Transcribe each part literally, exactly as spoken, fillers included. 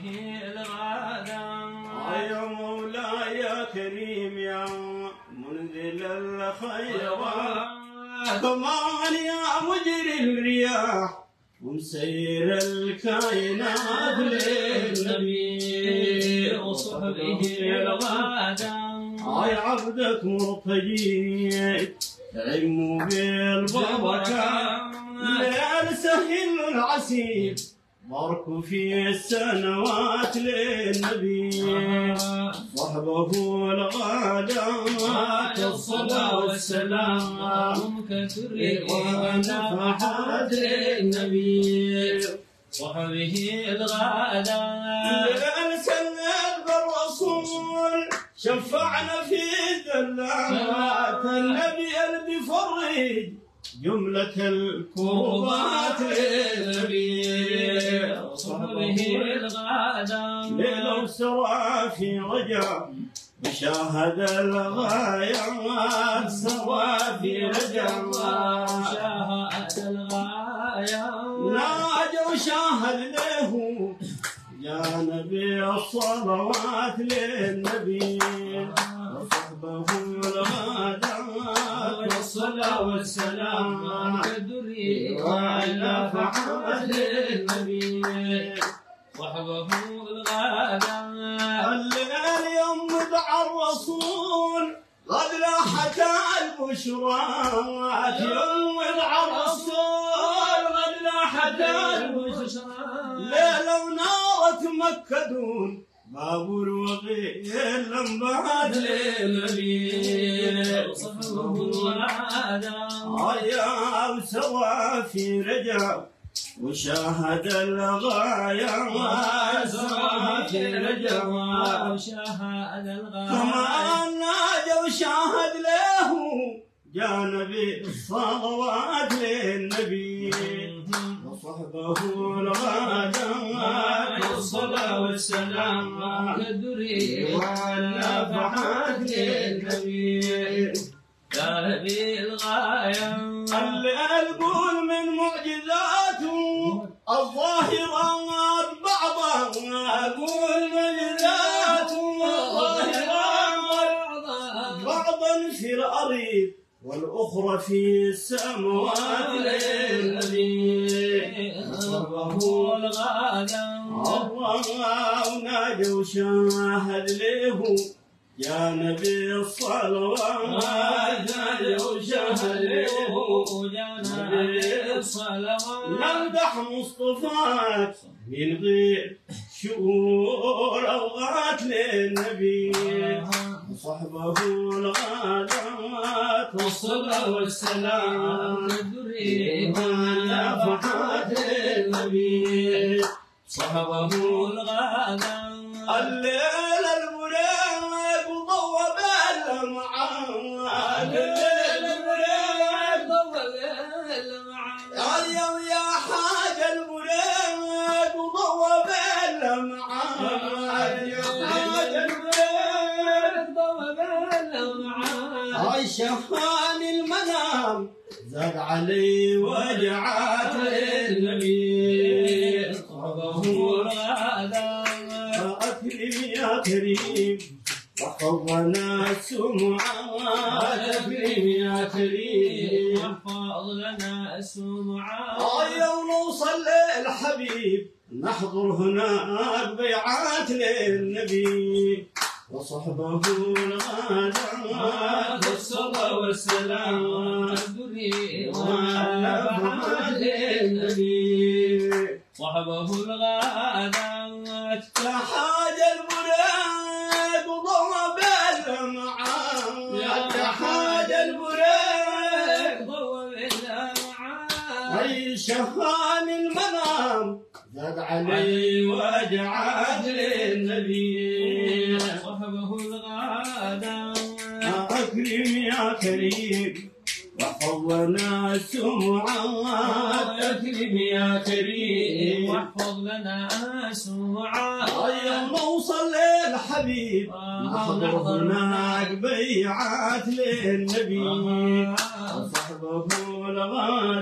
الغادة. يا مولاي يا كريم يا منزل الخيرات، كمان يا مجري الرياح ومسير الكائنات للنبي وصحبه الغادة. يا عبدك مرتجي علموا بالبركة، ليل سهل العسير باركوا في السنوات للنبي صحبه الغادات. الصلاة والسلام كثر ونفحات للنبي صحبه الغادة. سند بالرسول شفعنا في الذلات، النبي اللي بيفرج جملة الكربات للنبي صحبه الغادة. لو سرى في رجع وشاهد الغايات، سوى في رجع وشاهد الغاية. ناجى وشاهد له يا نبي الصلوات للنبي وصحبه الغادات. الصلاة والسلام كدري ونفحات للنبي صحبه الغادة. الليل يمض على الرسول قد لاحت البشرات، يمض على الرسول قد لاحت البشرات، ليلة ونارة مكة دون باب الوغيل لمبات للنبي صحبه الغادة. يا وسوى في رجب وشاهد الغاية، سوى في رجب وشاهد الغاية. كمان ناجى وشاهد له يا نبي الصلوات للنبي وصحبه الغادات. الصلاة والسلام كدري والنفحات للنبي يا نبي الغاية. الليل قول من معجزاته الظاهرات بعضها، أقول معجزاته الظاهرات بعضا في الأرض والأخرى في السماوات للنبي صحبه الغادة. الله وناجى وشاهد له يا نبي الصلوات، ناجى وشاهد له يا نبي الصلوات. نمدح مصطفاك من غير شهور أوقات للنبي وصحبه الغادات. والصلاة والسلام كدري والنفحات للنبي صحبه الغادة. الليل المريق ضوى بالمعاد، الليل المريق ضوى بالمعاد. اليوم يا حاج المريق ضوى بالمعاد، يا حاج المريق ضوى بالمعاد. هاي شهان المنام زاد علي وجعات للنبي صحبه الغادة. أكرم يا كريم وحفظنا السمعات، أكرم يا كريم واحفظ لنا السمعات. يوم نوصل للحبيب نحضر هناك بيعات للنبي وصحبه الغادات. الصلاة والسلام كدري والنفحات للنبي صحبه الغادات. يا حاج البريد وضوى بالمعاد، يا حاج البريد ضوى بالمعاد. اي شهان المنام زاد علي وجعات للنبي صحبه الغادات. أكرم يا كريم وحفظنا السمعات، أكرم يا كريم واحفظ لنا السمعات. يوم نوصل للحبيب نحضر هناك بيعات للنبي وصحبه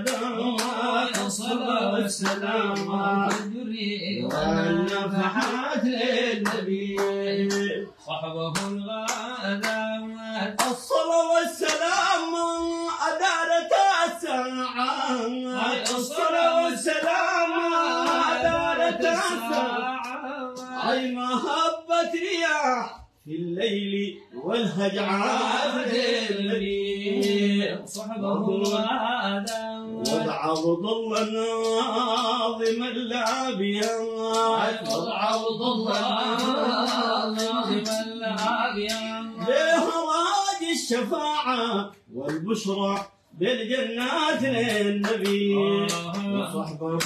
الغادات. الصلاة والسلام كدري والنفحات للنبي صحبه الغادات الصلاة والسلام أدارت الساعة الصلاة والسلام أدارت الساعة أي مهبة رياح في الليل والهجعات للنبي صحبه الغادات وضع ظل الناظم الأبيض وضع ظل الناظم الأبيض لهراج الشفاعة والبشرى بالجنات للنبي وصحبه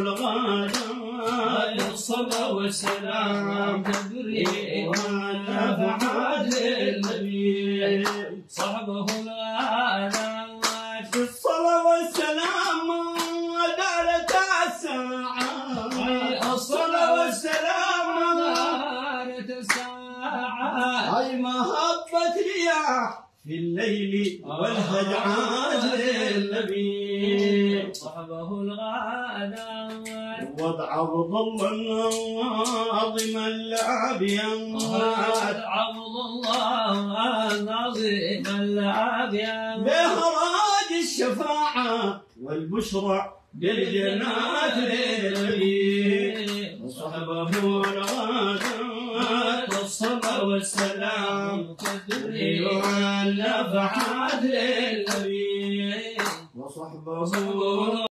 الغادات الصلاة والسلام تدري والنفعات للنبي صحبه الغادات الصلاة والسلام دارت الساعة الصلاة والسلام دارت الساعة أي مهبة رياح في الليل والهجعات للنبي صحبه الغادات وضع ظل الناظم الأبيض عبد الله العظيم الأبيض بهراج الشفاعة والبشرى بالجنات للنبي وصحبه الغادات والصلاة والسلام تدري والنفعات للنبي وصحبه